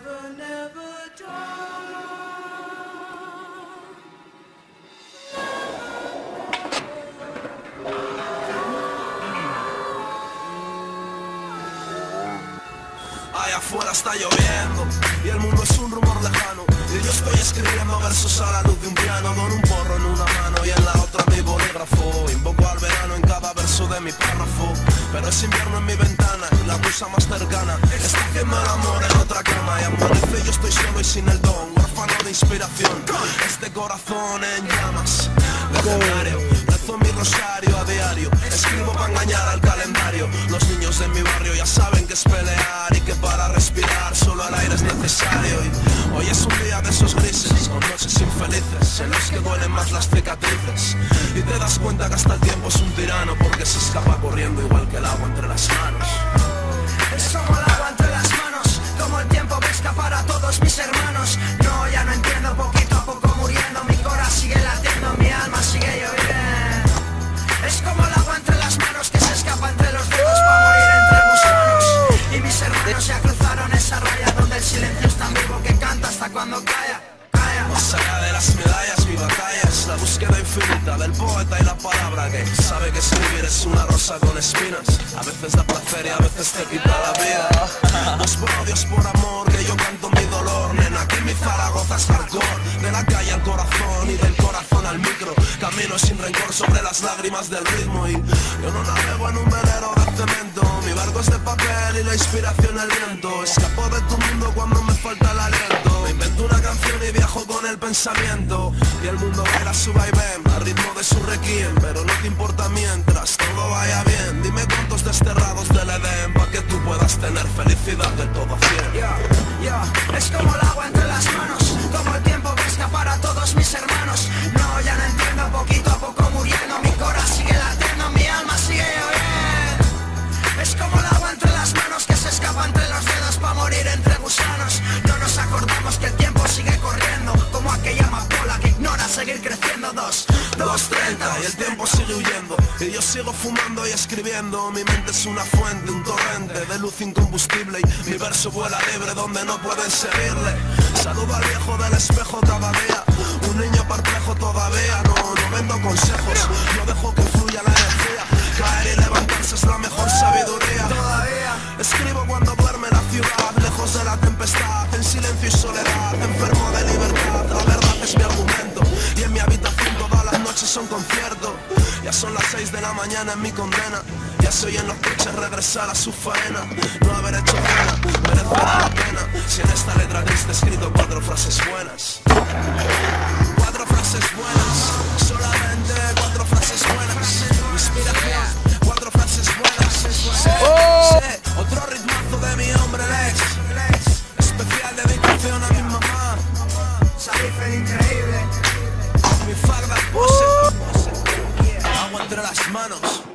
Allá afuera está lloviendo y el mundo es un rumor lejano, y yo estoy escribiendo versos a la luz de un piano, con un porro en una mano y en la otra mi bolígrafo. Invoco al verano en cada verso de mi párrafo, pero es invierno en mi ventana y la blusa más cercana está haciendo el amor en otra cama. Y amanece y yo estoy solo y sin el don, huérfano de inspiración, este corazón en llamas, legendario. Rezo mi rosario a diario, escribo para engañar al calendario. Los niños de mi barrio ya saben que es pelear y que para respirar solo el aire es necesario. Y hoy es un día de esos grises, con noches infelices en los que duelen más las cicatrices, y te das cuenta que hasta el tiempo es un tirano, porque se escapa corriendo igual que el agua entre las manos. Es como el agua entre las manos, como el tiempo que escapar a todos mis hermanos. No, ya no entiendo, poquito a poco muriendo, mi corazón sigue latiendo, mi alma sigue lloviendo. Es como el agua entre las manos que se escapa entre los dedos para morir entre gusanos. Y mis hermanos ya cruzaron esa raya donde el silencio es tan vivo que canta hasta cuando calla. Más allá de las medallas, mi batalla es la búsqueda infinita del poeta y la palabra que sabe que escribir es una rosa con espinas. A veces da placer y a veces te quita la vida. Dios por odio, por amor, que yo canto mi dolor. Nena, aquí mi Zaragoza es hardcore. De la calle al corazón y del corazón al micro, camino sin rencor sobre las lágrimas del ritmo. Y yo no navego en un velero de cemento, mi barco es de papel y la inspiración el viento. Escapo de tu mundo cuando me falta el aliento, me invento una canción y viajo con el pensamiento, y el mundo baila su vaivén al ritmo de su requiem. Pero no te importa mientras todo vaya bien. Dime cuántos desterrados del Edén para que tú puedas tener felicidad de todo a 100. Es como el agua entre las manos, como el tiempo que escapar a todos mis hermanos. No, ya no entiendo, poquito a poco muriendo, mi corazón sigue latiendo, mi alma sigue lloviendo. Es como el agua entre las manos que se escapa entre los dedos para morir entre gusanos. No nos acordamos que el tiempo sigue corriendo, como aquella amapola que ignora seguir creciendo. 2:30 y el tiempo sigue huyendo, y yo sigo fumando y escribiendo. Mi mente es una fuente, un torrente de luz incombustible, y mi verso vuela libre donde no pueden seguirle. Saludo al viejo del espejo cada día, un niño perplejo todavía. No vendo consejos, no dejo que fluya la energía. Caer y levantarse es la mejor sabiduría. Escribo cuando duerme la ciudad, lejos de la tempestad, en silencio y soledad, enfermo de libertad. La verdad es mi argumento, y en mi habitación todas las noches son conciertos. Ya son las 6 de la mañana en mi condena, ya se oyen los coches regresar a su faena. No haber hecho pena merecerá la pena, si en esta letra triste he escrito 4 frases buenas. 4 frases buenas, solamente 4 frases buenas. Inspiración, 4 frases buenas. Otro ritmazo de mi hombre Lex, especial dedicación a mi mamá. Salifel increíble. Mi farda pose, agua entre las manos.